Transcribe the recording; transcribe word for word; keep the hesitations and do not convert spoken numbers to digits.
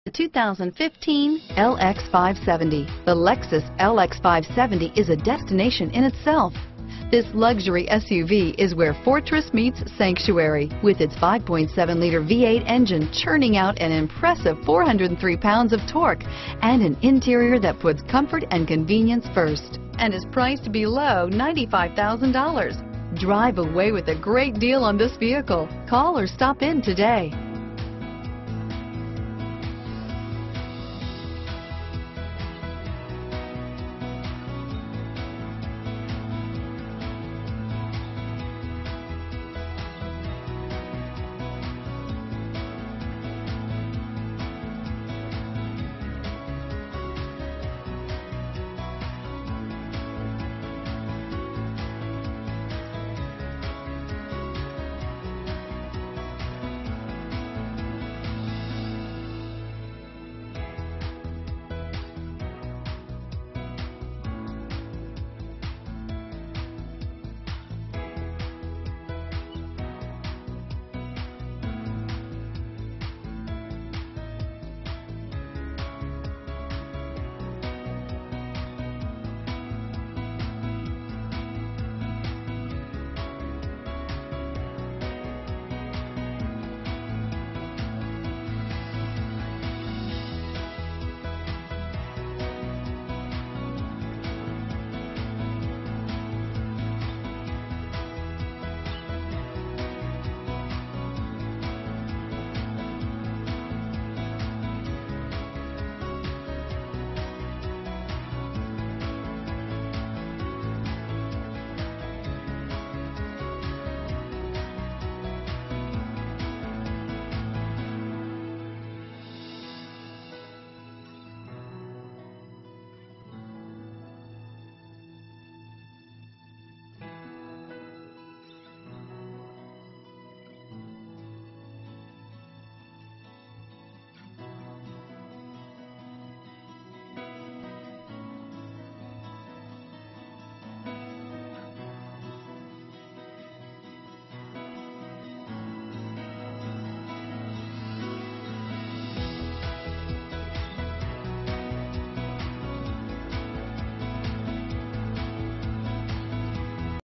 The two thousand fifteen L X five seventy. The Lexus L X five seventy is a destination in itself. This luxury S U V is where fortress meets sanctuary, with its five point seven liter V eight engine churning out an impressive four hundred three pounds of torque and an interior that puts comfort and convenience first, and is priced below ninety-five thousand dollars. Drive away with a great deal on this vehicle. Call or stop in today.